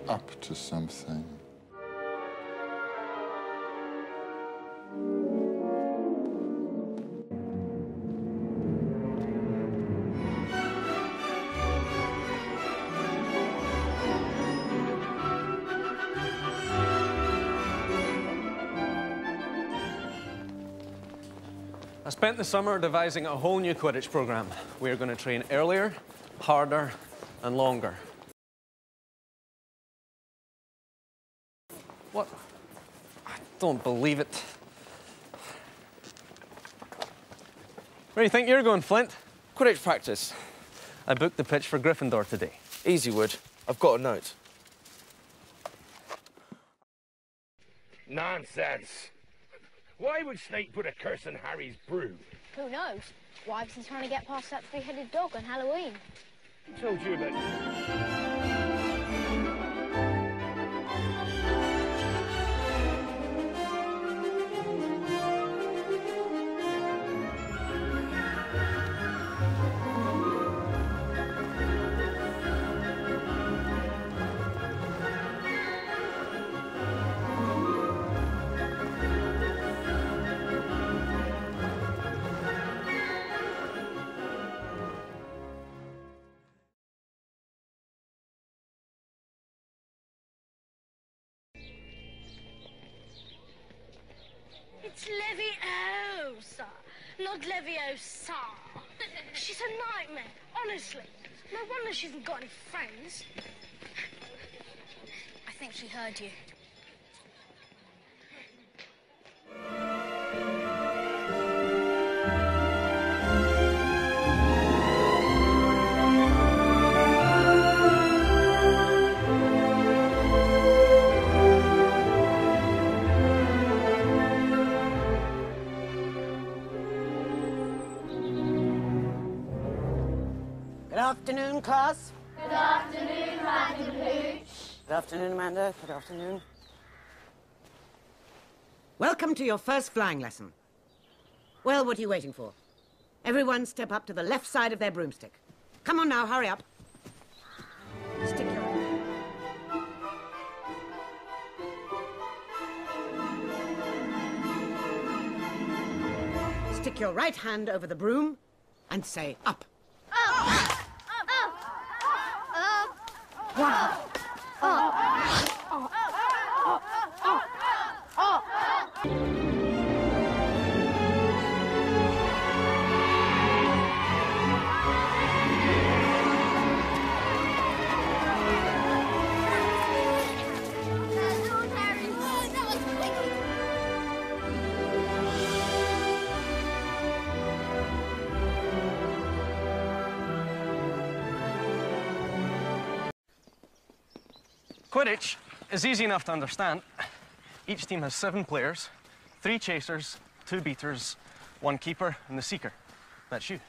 up to something. I spent the summer devising a whole new Quidditch program. We are going to train earlier, harder, and longer. What? I don't believe it. Where do you think you're going, Flint? Quidditch practice. I booked the pitch for Gryffindor today. Easy, Wood. I've got a note. Nonsense. Why would Snape put a curse on Harry's brew? Who knows? Why was he trying to get past that three-headed dog on Halloween? Who told you about... It's Leviosa, not Leviosa. She's a nightmare, honestly. No wonder she hasn't got any friends. I think she heard you. Good afternoon, class. Good afternoon, Madam Hooch. Good afternoon, Amanda. Good afternoon. Welcome to your first flying lesson. Well, what are you waiting for? Everyone step up to the left side of their broomstick. Come on now, hurry up. Stick your right hand over the broom and say up. Wow. Quidditch is easy enough to understand. Each team has 7 players, 3 chasers, 2 beaters, 1 keeper, and the seeker. That's you.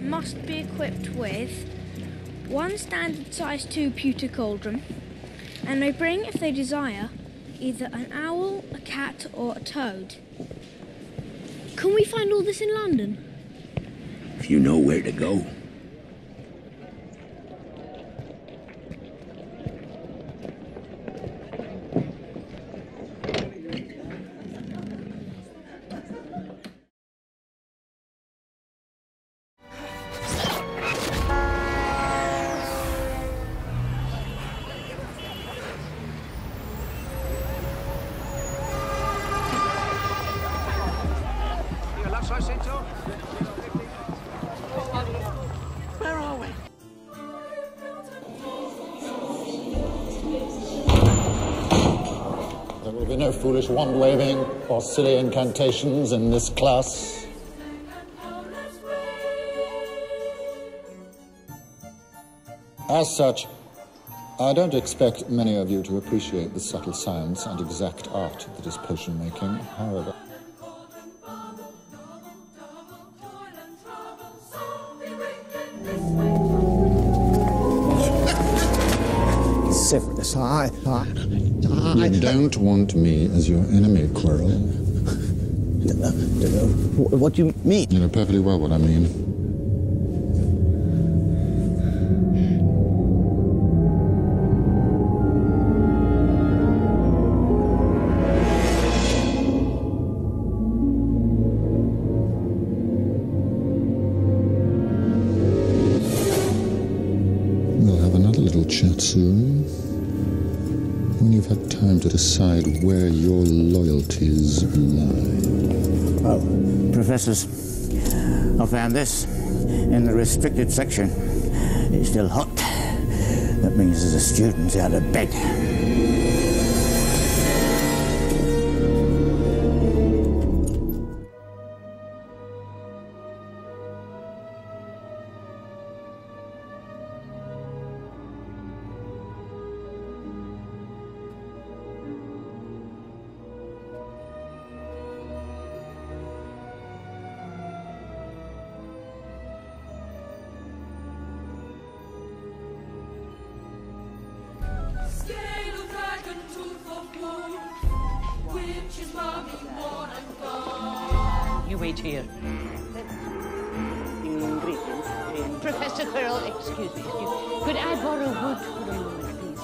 must be equipped with one standard size 2 pewter cauldron, and may bring, if they desire, either an owl, a cat, or a toad. Can we find all this in London? If you know where to go. Where are we? There will be no foolish wand-waving or silly incantations in this class. As such, I don't expect many of you to appreciate the subtle science and exact art that is potion-making, however. Severus, You don't want me as your enemy, Quirrell. What do you mean? You know perfectly well what I mean. We'll have another little chat soon, when you've had time to decide where your loyalties lie. Oh, professors, I found this in the restricted section. It's still hot. That means there's a student out of bed. You wait here. Professor Quirrell, excuse me. Could I borrow wood for a moment, please?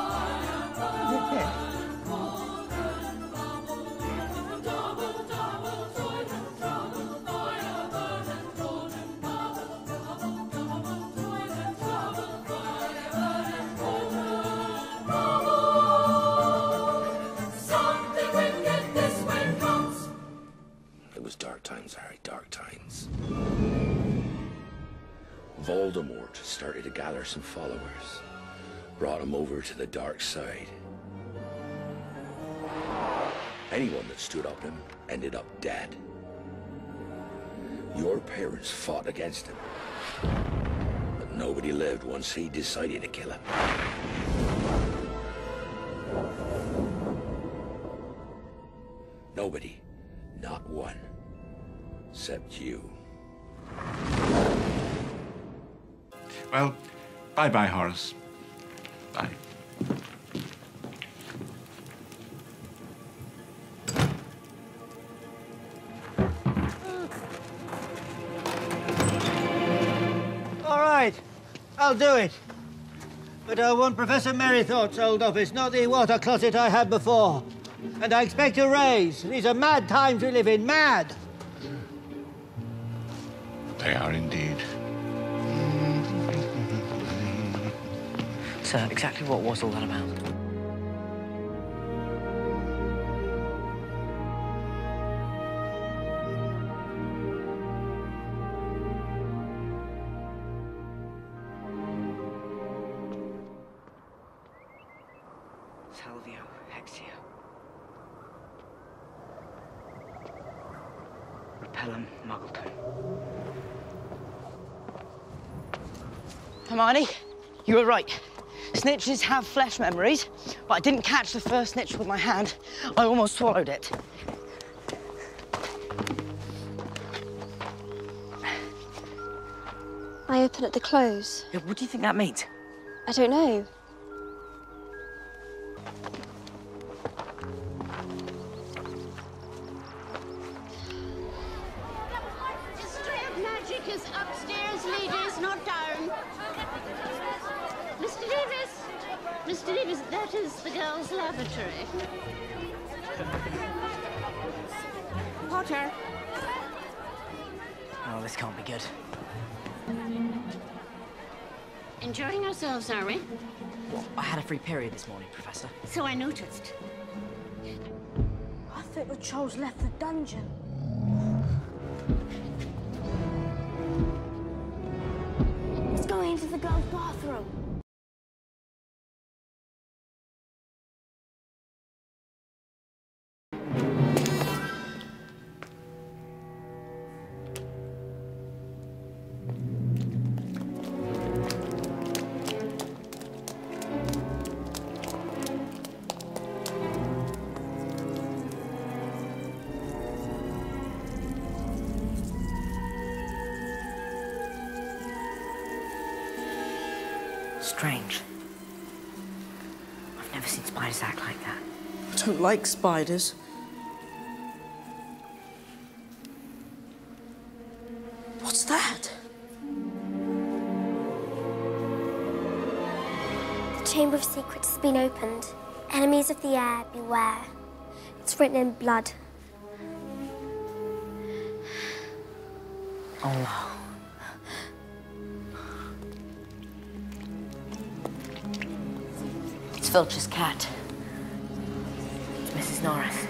It was dark times, Harry, dark times. Voldemort started to gather some followers, brought him over to the dark side. Anyone that stood up to him ended up dead. Your parents fought against him, but nobody lived once he decided to kill him. Nobody, not one, except you. Well, bye-bye, Horace. Bye. All right, I'll do it. But I want Professor Merrythorpe's old office, not the water closet I had before. And I expect a raise. These are mad times we live in, mad. They are indeed. Sir, exactly what was all that about? Salvio, Hexia. Repellum, Muggleton. Hermione, you were right. Snitches have flesh memories, but I didn't catch the first snitch with my hand. I almost swallowed it. I open at the close. Yeah, what do you think that means? I don't know. History of magic is upstairs, ladies, not down. Mr. Davis! Mr. Davis, that is the girls' lavatory. Potter. Oh, this can't be good. Enjoying ourselves, are we? Well, I had a free period this morning, Professor. So I noticed. I thought the trolls left the dungeon. Let's go into the girls' bathroom. Strange. I've never seen spiders act like that. I don't like spiders. What's that? The Chamber of Secrets has been opened. Enemies of the air, beware. It's written in blood. Oh no. It's Filch's cat. It's Mrs. Norris.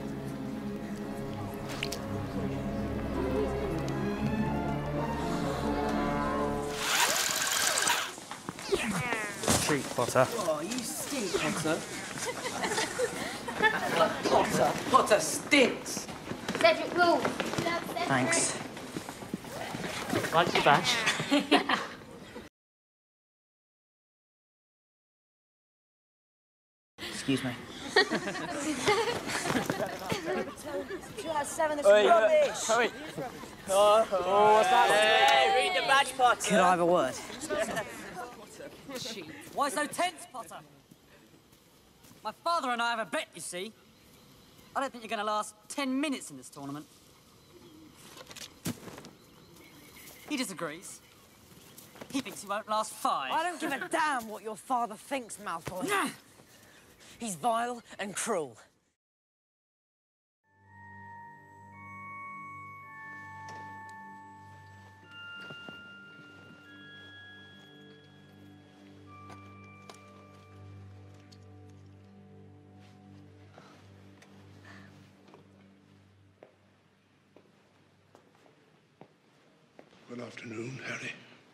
Treat, Potter. Oh, you stink, Potter. Potter stinks. Cedric Rule. Thanks. Like your badge. Excuse me. 2 out of 7, this is rubbish. Wait. Oh, what's that? Hey, read the badge, Potter. Could I have a word? Why so tense, Potter? My father and I have a bet, you see. I don't think you're going to last 10 minutes in this tournament. He disagrees. He thinks he won't last 5. I don't give a damn what your father thinks, Malfoy. He's vile and cruel. Good afternoon, Harry.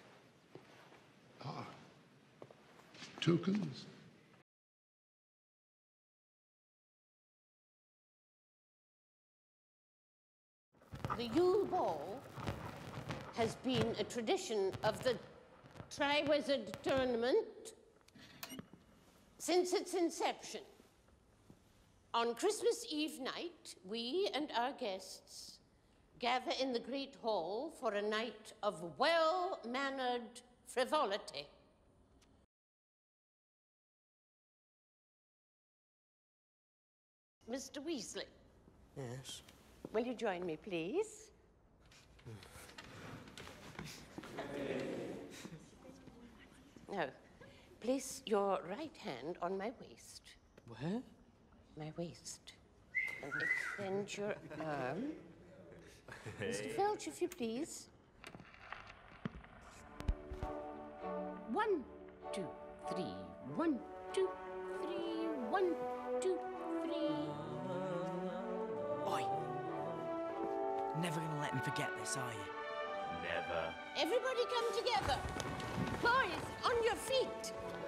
Ah, tokens. The Yule Ball has been a tradition of the Triwizard Tournament since its inception. On Christmas Eve night, we and our guests gather in the Great Hall for a night of well-mannered frivolity. Mr. Weasley. Yes? Will you join me, please? Now, place your right hand on my waist. Where? My waist. And extend your arm. Mr. Filch, if you please. 1, 2, 3. 1, 2, 3. 1, 2, 3. Oi. Never gonna let me forget this, are you? Never. Everybody come together. Boys, on your feet.